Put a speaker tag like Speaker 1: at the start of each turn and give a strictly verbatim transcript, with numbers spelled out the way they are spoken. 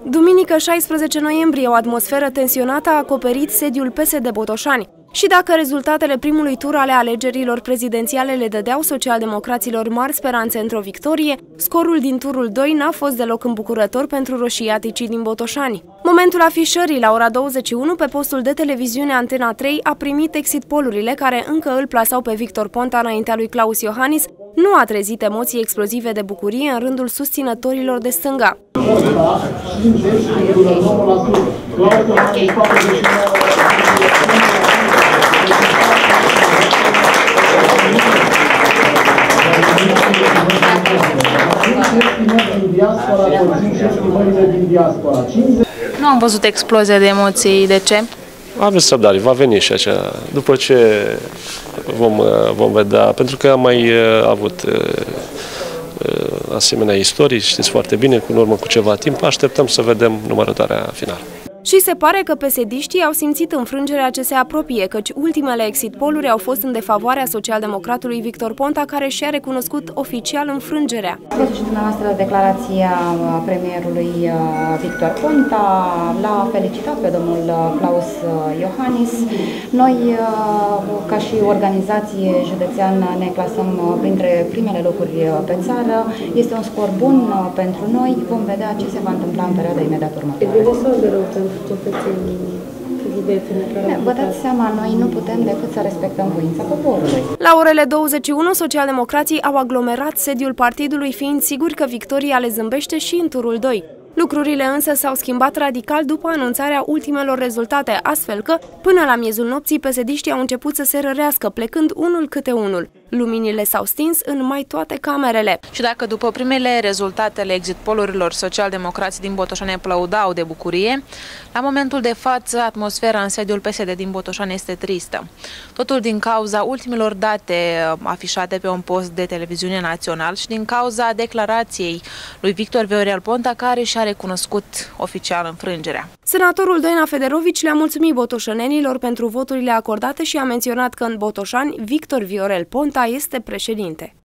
Speaker 1: Duminică șaisprezece noiembrie, o atmosferă tensionată a acoperit sediul P S D Botoșani. Și dacă rezultatele primului tur ale alegerilor prezidențiale le dădeau socialdemocraților mari speranțe într-o victorie, scorul din turul doi n-a fost deloc îmbucurător pentru roșiaticii din Botoșani. Momentul afișării la ora douăzeci și unu pe postul de televiziune Antena trei a primit exit polurile care încă îl plasau pe Victor Ponta înaintea lui Klaus Iohannis, nu a trezit emoții explozive de bucurie în rândul susținătorilor de stânga.
Speaker 2: Nu am văzut explozia de emoții. De ce?
Speaker 3: Aveți răbdare, va veni și aceea, după ce vom, vom vedea, pentru că am mai avut asemenea istorii, știți foarte bine, în urmă cu ceva timp, așteptăm să vedem numărătoarea finală.
Speaker 1: Și se pare că P S D-știi au simțit înfrângerea ce se apropie, căci ultimele exit poluri au fost în defavoarea socialdemocratului Victor Ponta, care și-a recunoscut oficial înfrângerea.
Speaker 4: Ați și dumneavoastră declarația premierului Victor Ponta, l-a felicitat pe domnul Klaus Iohannis. Noi, ca și organizație județeană, ne clasăm printre primele locuri pe țară. Este un scor bun pentru noi. Vom vedea ce se va întâmpla în perioada imediat următoare. Vă dați seama, noi nu putem decât să respectăm voința poporului.
Speaker 1: La orele douăzeci și unu, socialdemocrații au aglomerat sediul partidului, fiind siguri că victoria le zâmbește și în turul doi. Lucrurile însă s-au schimbat radical după anunțarea ultimelor rezultate, astfel că, până la miezul nopții, P S D-știi au început să se rărească, plecând unul câte unul. Luminile s-au stins în mai toate camerele.
Speaker 2: Și dacă după primele rezultatele exit polurilor socialdemocrații din Botoșani aplaudau de bucurie, la momentul de față atmosfera în sediul P S D din Botoșani este tristă. Totul din cauza ultimelor date afișate pe un post de televiziune național și din cauza declarației lui Victor Viorel Ponta, care și-a recunoscut oficial înfrângerea.
Speaker 1: Senatorul Doina Federovici le-a mulțumit botoșănenilor pentru voturile acordate și a menționat că în Botoșani Victor Viorel Ponta este președinte.